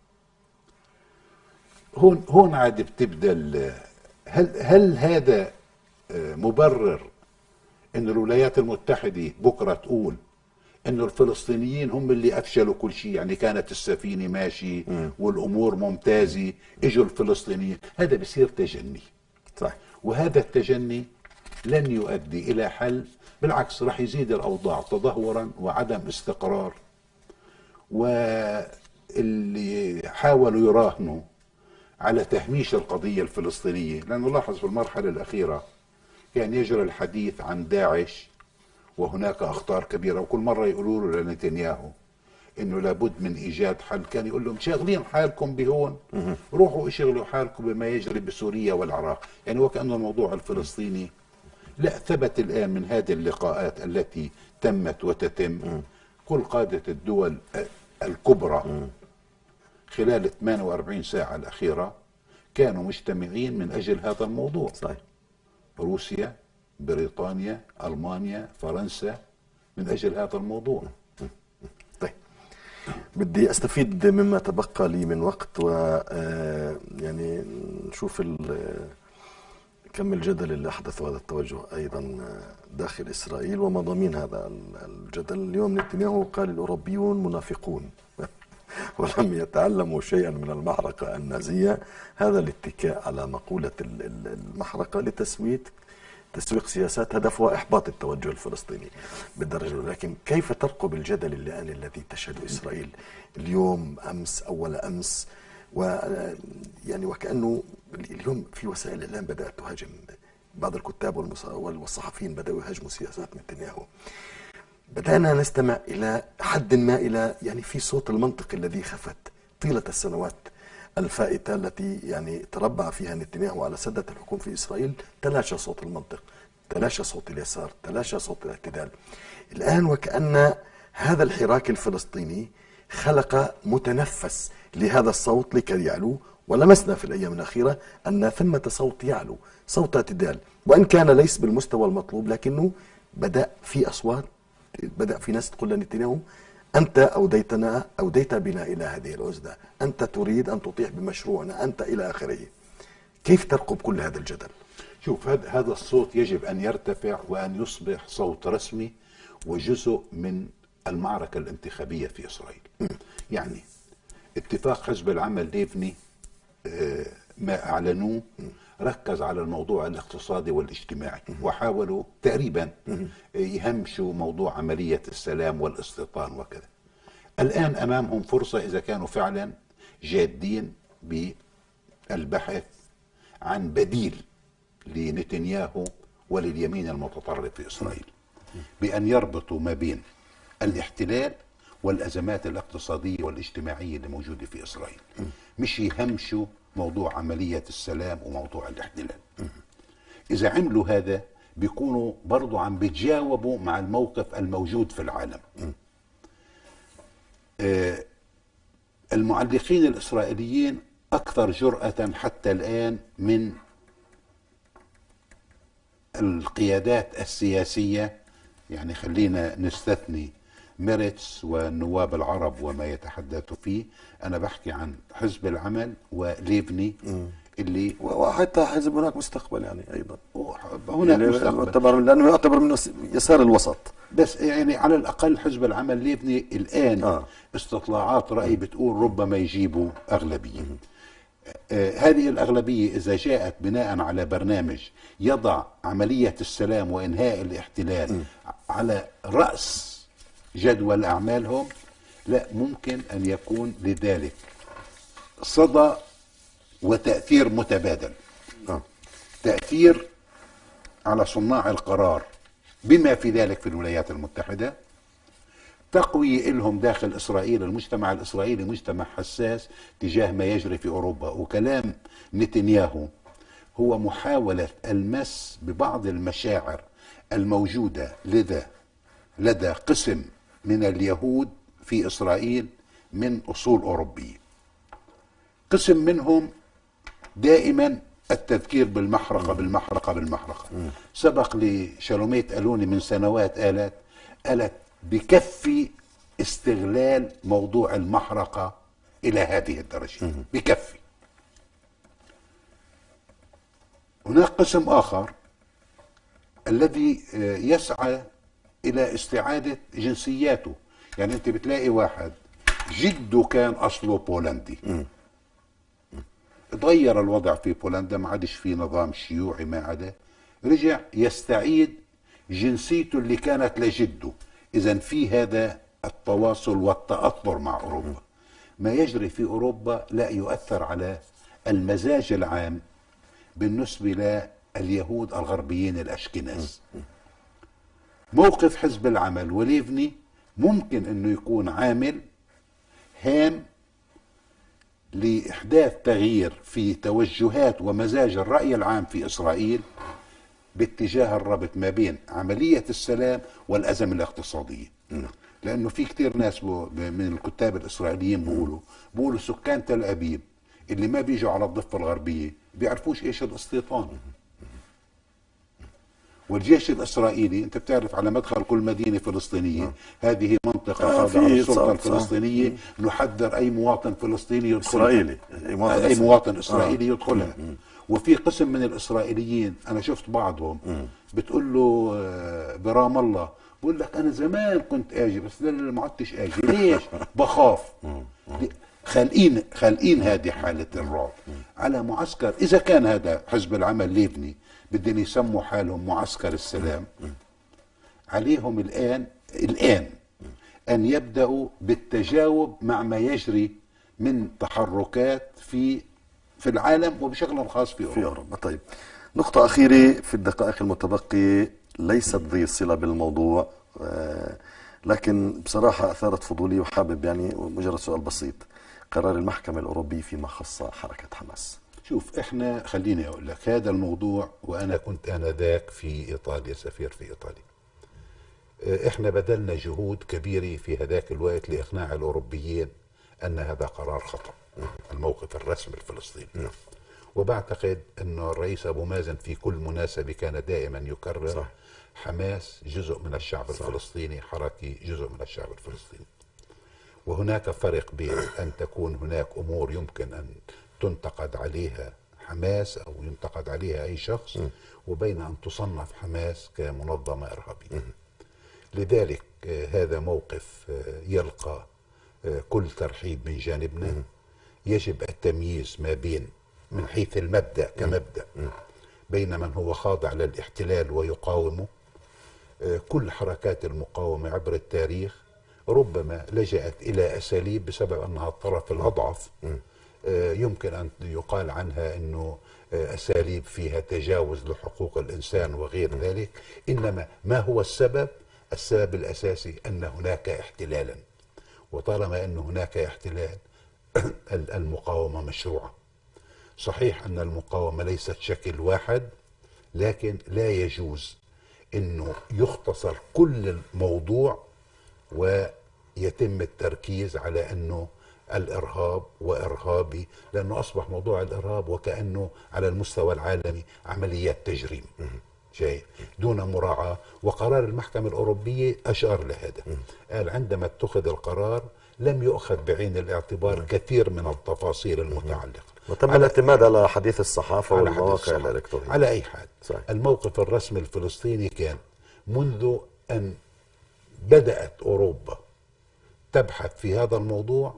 هون عاد بتبدأ هل هذا مبرر ان الولايات المتحدة بكرة تقول انه الفلسطينيين هم اللي افشلوا كل شيء؟ يعني كانت السفينة ماشي والامور ممتازة، اجوا الفلسطينيين. هذا بصير تجني، صح. وهذا التجني لن يؤدي الى حل، بالعكس رح يزيد الاوضاع تدهورا وعدم استقرار. واللي حاولوا يراهنوا على تهميش القضية الفلسطينية، لانه لاحظ في المرحلة الاخيرة كان يجري الحديث عن داعش وهناك أخطار كبيرة، وكل مرة يقولوا له لنتنياهو إنه لابد من إيجاد حل، كان يقول لهم شاغلين حالكم بهون، روحوا اشغلوا حالكم بما يجري بسوريا والعراق. يعني وكأنه الموضوع الفلسطيني لا. ثبت الآن من هذه اللقاءات التي تمت وتتم، كل قادة الدول الكبرى خلال 48 ساعة الأخيرة كانوا مجتمعين من أجل هذا الموضوع، صحيح. روسيا، بريطانيا، ألمانيا، فرنسا، من أجل هذا الموضوع. طيب، بدي أستفيد مما تبقى لي من وقت يعني نشوف كم الجدل اللي أحدث هذا التوجه أيضا داخل إسرائيل ومضامين هذا الجدل. اليوم نتنياهو قال الأوروبيون منافقون ولم يتعلموا شيئا من المحرقة النازية. هذا الاتكاء على مقولة المحرقة تسويق سياسات هدفها إحباط التوجه الفلسطيني بالدرجة. لكن كيف ترقب الجدل الآن الذي تشهد إسرائيل اليوم، أمس، أول أمس، ويعني وكأنه اليوم في وسائل الإعلام بدأت تهاجم بعض الكتاب والصحفيين بدأوا يهاجموا سياسات نتنياهو، بدأنا نستمع إلى حد ما إلى يعني في صوت المنطق الذي خفت طيلة السنوات الفائتة التي يعني تربع فيها نتنياهو على سدة الحكم في إسرائيل. تلاشى صوت المنطق، تلاشى صوت اليسار، تلاشى صوت الاعتدال. الآن وكأن هذا الحراك الفلسطيني خلق متنفس لهذا الصوت لكي يعلو، ولمسنا في الأيام الأخيرة أن ثمة صوت يعلو، صوت اعتدال، وإن كان ليس بالمستوى المطلوب، لكنه بدأ في أصوات، بدأ في ناس تقول لنتنياهو أنت أوديت بنا إلى هذه العزلة، أنت تريد أن تطيح بمشروعنا، أنت إلى آخره. كيف ترقب كل هذا الجدل؟ شوف، هذا الصوت يجب أن يرتفع وأن يصبح صوت رسمي وجزء من المعركة الانتخابية في إسرائيل. يعني اتفاق حزب العمل ليفني ما أعلنوه ركز على الموضوع الاقتصادي والاجتماعي، وحاولوا تقريبا يهمشوا موضوع عملية السلام والاستيطان وكذا. الآن أمامهم فرصة إذا كانوا فعلا جادين بالبحث عن بديل لنتنياهو ولليمين المتطرف في إسرائيل، بأن يربطوا ما بين الاحتلال والأزمات الاقتصادية والاجتماعية اللي موجودة في إسرائيل، مش يهمشوا موضوع عملية السلام وموضوع الاحتلال. إذا عملوا هذا بيكونوا برضو عم بيتجاوبوا مع الموقف الموجود في العالم. المعلقين الإسرائيليين أكثر جرأة حتى الآن من القيادات السياسية، يعني خلينا نستثني ميرتس والنواب العرب وما يتحدثوا فيه، أنا بحكي عن حزب العمل وليفني اللي وحتى حزب هناك مستقبل يعني أيضا هناك يعني مستقبل، لأنه يعتبر من يسار الوسط. بس يعني على الأقل حزب العمل ليبني الآن استطلاعات رأي بتقول ربما يجيبوا أغلبية. هذه الأغلبية إذا جاءت بناء على برنامج يضع عملية السلام وإنهاء الاحتلال على رأس جدول أعمالهم، لا ممكن أن يكون لذلك صدى وتأثير متبادل. تأثير على صناع القرار بما في ذلك في الولايات المتحدة، تقوية لهم داخل إسرائيل. المجتمع الإسرائيلي مجتمع حساس تجاه ما يجري في أوروبا، وكلام نتنياهو هو محاولة المس ببعض المشاعر الموجودة لدى قسم من اليهود في إسرائيل من أصول أوروبية. قسم منهم دائما التذكير بالمحرقة. سبق لشالوميت ألوني من سنوات قالت بكفي استغلال موضوع المحرقة إلى هذه الدرجة، بكفي. هناك قسم آخر الذي يسعى إلى استعادة جنسياته. يعني أنت بتلاقي واحد جده كان أصله بولندي، تغير الوضع في بولندا، ما عادش في نظام شيوعي، ما عدا رجع يستعيد جنسيته اللي كانت لجده. إذن في هذا التواصل والتأطر مع أوروبا. ما يجري في أوروبا لا يؤثر على المزاج العام بالنسبة لليهود الغربيين الأشكناز. موقف حزب العمل وليفني ممكن أنه يكون عامل هام لإحداث تغيير في توجهات ومزاج الرأي العام في إسرائيل باتجاه الربط ما بين عملية السلام والأزمة الاقتصادية. لأنه في كتير ناس من الكتاب الإسرائيليين بيقولوا سكان تل أبيب اللي ما بيجوا على الضفة الغربية بيعرفوش إيش الاستيطان. والجيش الإسرائيلي أنت بتعرف على مدخل كل مدينة فلسطينية هذه منطقة خاضعة للسلطة الفلسطينية، نحذر أي مواطن فلسطيني يدخلها، أي مواطن إسرائيلي يدخلها. وفي قسم من الإسرائيليين أنا شفت بعضهم بتقول له برام الله، بقول لك أنا زمان كنت آجي بس ما عدتش آجي. ليش؟ بخاف. خالقين هذه حالة الرعب على معسكر. إذا كان هذا حزب العمل ليبني بدهم يسموا حالهم معسكر السلام، عليهم الآن أن يبدأوا بالتجاوب مع ما يجري من تحركات في العالم وبشكل خاص في أوروبا. طيب نقطة أخيرة في الدقائق المتبقية، ليست ذي صلة بالموضوع، لكن بصراحة أثارت فضولي وحابب يعني مجرد سؤال بسيط. قرار المحكمة الأوروبية فيما خص حركة حماس. شوف، احنا خليني اقول لك هذا الموضوع، وانا كنت انذاك في ايطاليا، سفير في ايطاليا. احنا بذلنا جهود كبيرة في هذاك الوقت لاقناع الاوروبيين ان هذا قرار خطأ، الموقف الرسمي الفلسطيني. وبعتقد انه الرئيس ابو مازن في كل مناسبة كان دائما يكرر صح. حماس جزء من الشعب صح. الفلسطيني، حركة جزء من الشعب الفلسطيني. وهناك فرق بين ان تكون هناك امور يمكن ان تنتقد عليها حماس أو ينتقد عليها أي شخص، وبين أن تصنف حماس كمنظمة إرهابية. لذلك هذا موقف يلقى كل ترحيب من جانبنا. يجب التمييز ما بين من حيث المبدأ كمبدأ بين من هو خاضع للاحتلال ويقاومه. كل حركات المقاومة عبر التاريخ ربما لجأت إلى أساليب بسبب أنها الطرف الأضعف، يمكن أن يقال عنها أنه أساليب فيها تجاوز لحقوق الإنسان وغير ذلك. إنما ما هو السبب؟ السبب الأساسي أن هناك احتلالا، وطالما أن هناك احتلال المقاومة مشروعة. صحيح أن المقاومة ليست شكل واحد، لكن لا يجوز أنه يختصر كل الموضوع ويتم التركيز على أنه الإرهاب وإرهابي، لأنه أصبح موضوع الإرهاب وكأنه على المستوى العالمي عمليات تجريم شيء دون مراعاة. وقرار المحكمة الأوروبية أشار لهذا، قال عندما اتخذ القرار لم يؤخذ بعين الاعتبار كثير من التفاصيل المتعلقة، وتم الاعتماد على حديث الصحافة والمواقع الإلكترونية. على أي حال صحيح. الموقف الرسمي الفلسطيني كان منذ أن بدأت أوروبا تبحث في هذا الموضوع،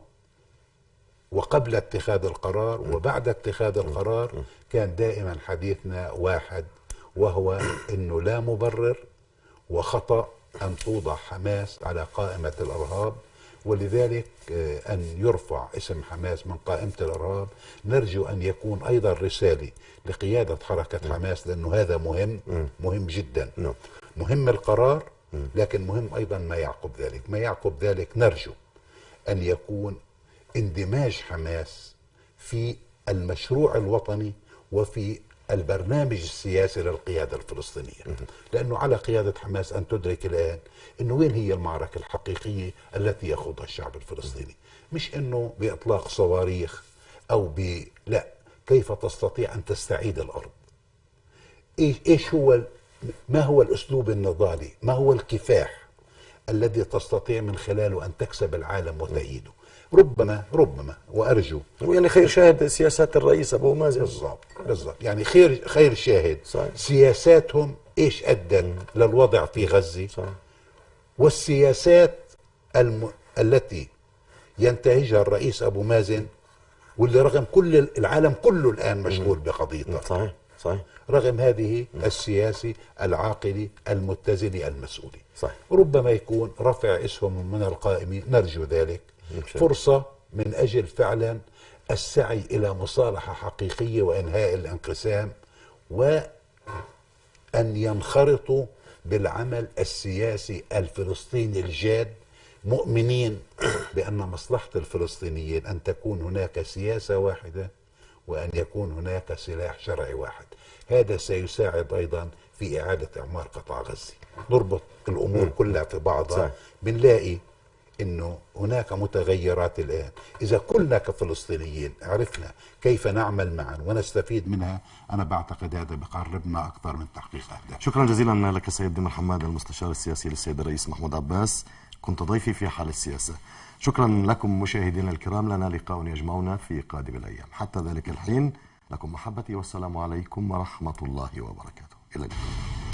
وقبل اتخاذ القرار وبعد اتخاذ القرار، كان دائما حديثنا واحد، وهو أنه لا مبرر وخطأ أن توضع حماس على قائمة الإرهاب، ولذلك أن يرفع اسم حماس من قائمة الإرهاب. نرجو أن يكون أيضا رسالة لقيادة حركة حماس، لأنه هذا مهم جدا. مهم القرار، لكن مهم أيضا ما يعقب ذلك. ما يعقب ذلك نرجو أن يكون اندماج حماس في المشروع الوطني وفي البرنامج السياسي للقيادة الفلسطينية، لأنه على قيادة حماس أن تدرك الآن أنه وين هي المعركة الحقيقية التي يخوضها الشعب الفلسطيني. مش أنه بإطلاق صواريخ أو لا، كيف تستطيع أن تستعيد الأرض؟ إيش هو ما هو الأسلوب النضالي؟ ما هو الكفاح الذي تستطيع من خلاله أن تكسب العالم وتأييده؟ ربما وأرجو، يعني خير شاهد سياسات الرئيس أبو مازن. بالضبط يعني خير شاهد صحيح. سياساتهم إيش أدت للوضع في غزة صحيح. والسياسات التي ينتهجها الرئيس أبو مازن، واللي رغم كل العالم كله الآن مشغول بقضيته صحيح. رغم هذه السياسي العاقلي المتزن المسؤولي صحيح. ربما يكون رفع اسمهم من القائمة، نرجو ذلك، فرصة من أجل فعلا السعي إلى مصالحة حقيقية وإنهاء الانقسام، وأن ينخرطوا بالعمل السياسي الفلسطيني الجاد، مؤمنين بأن مصلحة الفلسطينيين أن تكون هناك سياسة واحدة وأن يكون هناك سلاح شرعي واحد. هذا سيساعد أيضا في إعادة إعمار قطاع غزة. نربط الأمور كلها في بعضها، بنلاقي انه هناك متغيرات الان. اذا كلنا كفلسطينيين عرفنا كيف نعمل معا ونستفيد منها، انا بعتقد هذا بقربنا اكثر من تحقيق اهداف. شكرا جزيلا لك سيد دمر حماد، المستشار السياسي للسيد الرئيس محمود عباس، كنت ضيفي في حال السياسة. شكرا لكم مشاهدينا الكرام، لنا لقاء يجمعنا في قادم الايام. حتى ذلك الحين لكم محبتي والسلام عليكم ورحمة الله وبركاته. الى اللقاء.